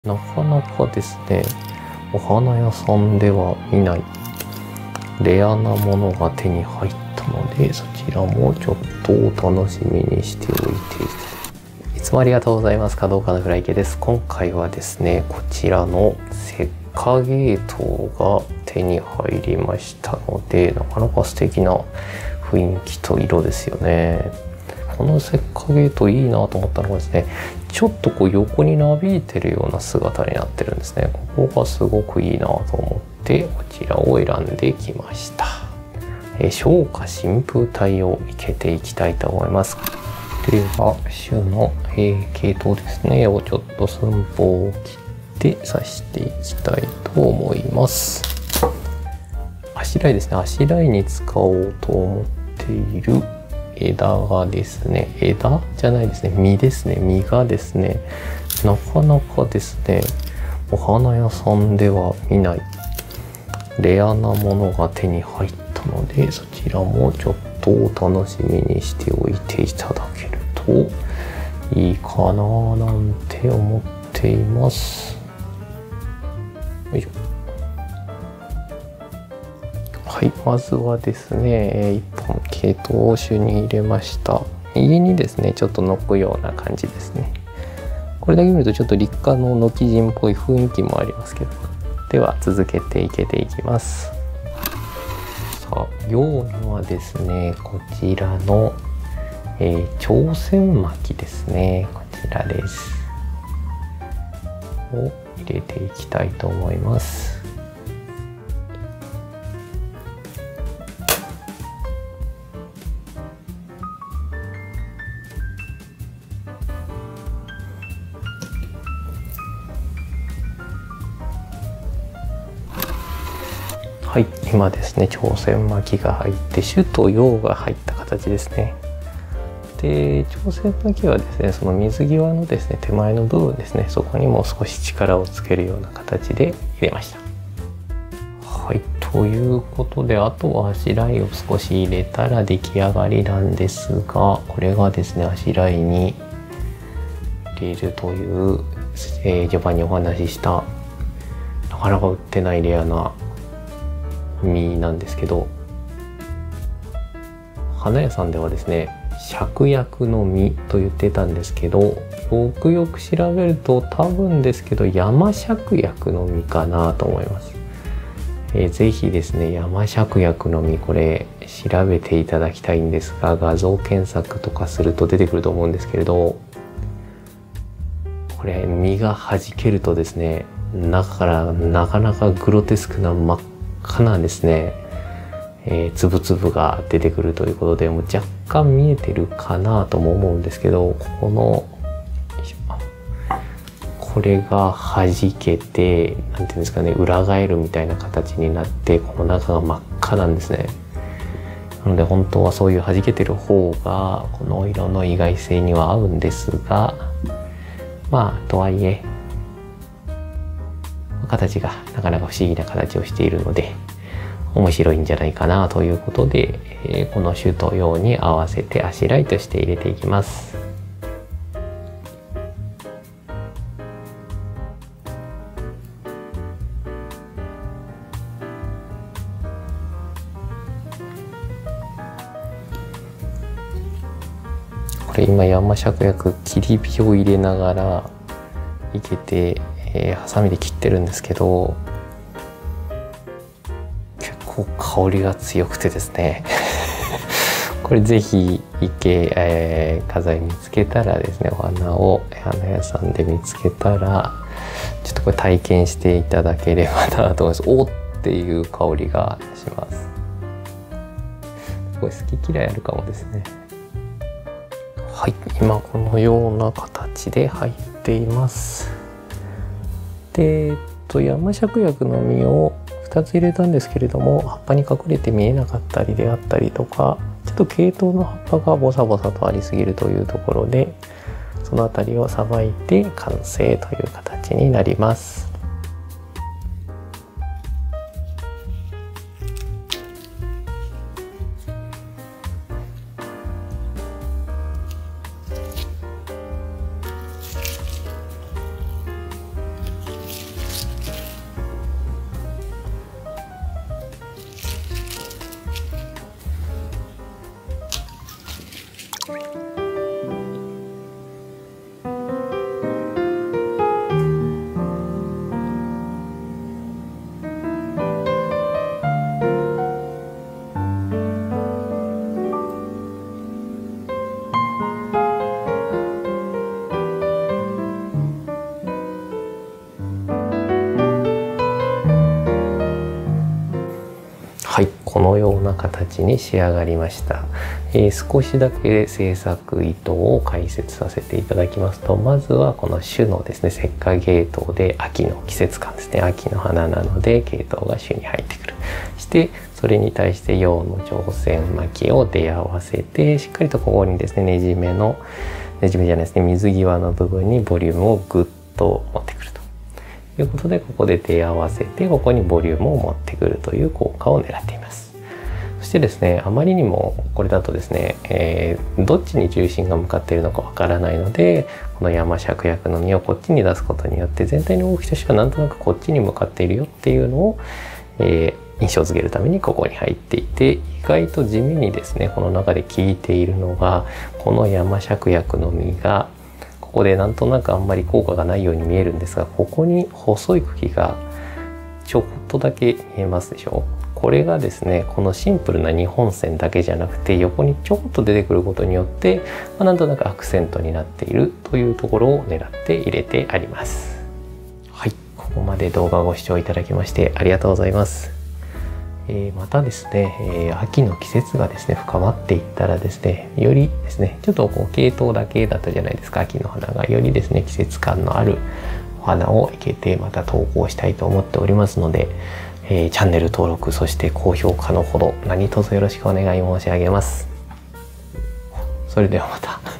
なかなかですね、お花屋さんでは見ないレアなものが手に入ったので、そちらもちょっとお楽しみにしておいて。いつもありがとうございます。華道家のフライケです。今回はですね、こちらの石化ゲートが手に入りましたので、なかなか素敵な雰囲気と色ですよね。この石化ゲートいいなと思ったのがですね、ちょっとこう横になびいてるような姿になってるんですね。ここがすごくいいなと思ってこちらを選んできました。昇華新風体を生けていきたいと思います。では種の系統ですねをちょっと寸法を切って刺していきたいと思います。あしらいですね。あしらいに使おうと思っている枝がですね、枝じゃないですね、実ですね。実がですね、なかなかですね、お花屋さんでは見ないレアなものが手に入ったので、そちらもちょっとお楽しみにしておいていただけるといいかななんて思っています。よいしょ。はい、まずはですね、1本系統を種に入れました。右にですね、ちょっとのくような感じですね。これだけ見るとちょっと立花の軒人っぽい雰囲気もありますけど。では続けていけていきます。さあ、用のはですね、こちらの、朝鮮巻きですね。こちらです。を入れていきたいと思います。はい、今ですね、朝鮮巻きが入って種と葉が入った形ですね。で、朝鮮巻きはですね、その水際のですね、手前の部分ですね、そこにも少し力をつけるような形で入れました。はい、ということで、あとはあしらいを少し入れたら出来上がりなんですが、これがですね、あしらいに入れるという、序盤にお話ししたなかなか売ってないレアな実なんですけど、花屋さんではですね、芍薬の実と言ってたんですけど、よくよく調べると多分ですけど山芍薬の実かなと思います。ぜひですね、山芍薬の実、これ調べていただきたいんですが、画像検索とかすると出てくると思うんですけれど、これ実が弾けるとですね、中からなかなかグロテスクな真っ赤なですね、粒々が出てくるということで、もう若干見えてるかなとも思うんですけど、このこれが弾けて、なんていうんですかね、裏返るみたいな形になって、この中が真っ赤なんですね。なので本当はそういう弾けてる方がこの色の意外性には合うんですが、まあとはいえ形がなかなか不思議な形をしているので面白いんじゃないかなということで、この種と葉に合わせてあしらいとして入れていきます。これ今山芍薬切り火を入れながらいけて、ハサミで切ってるんですけど、結構香りが強くてですねこれぜひ池、花材見つけたらですね、お花を花屋さんで見つけたらちょっとこれ体験していただければなと思います。おっていう香りがします。これ好き嫌いあるかもですね。はい、今このような形で入っています。で、山芍薬の実を2つ入れたんですけれども、葉っぱに隠れて見えなかったりであったりとか、ちょっと系統の葉っぱがボサボサとありすぎるというところで、そのあたりをさばいて完成という形になります。 このような形に仕上がりました。少しだけ制作意図を解説させていただきますと、まずはこの種のですね、石化芸当で秋の季節感ですね、秋の花なので芸当が種に入ってくる。してそれに対して陽の上線巻きを出会わせて、しっかりとここにですね、ねじめじゃないですね、水際の部分にボリュームをぐっと持ってくるということで、ここで出会わせてここにボリュームを持ってくるという効果を狙っています。そしてですね、あまりにもこれだとですね、どっちに重心が向かっているのかわからないので、この山芍薬の実をこっちに出すことによって全体の動きとしてはなんとなくこっちに向かっているよっていうのを、印象づけるためにここに入っていて、意外と地味にですね、この中で効いているのがこの山芍薬の実がここでなんとなくあんまり効果がないように見えるんですが、ここに細い茎がちょっとだけ見えますでしょ。これがですね、このシンプルな2本線だけじゃなくて横にちょっと出てくることによって、なんとなくアクセントになっているというところを狙って入れてあります。はい、ここまで動画をご視聴いただきましてありがとうございます。またですね、秋の季節がですね深まっていったらですね、よりですね、ちょっとこう系統だけだったじゃないですか、秋の花が。よりですね、季節感のあるお花をいけてまた投稿したいと思っておりますので、チャンネル登録、そして高評価のほど何卒よろしくお願い申し上げます。それではまた。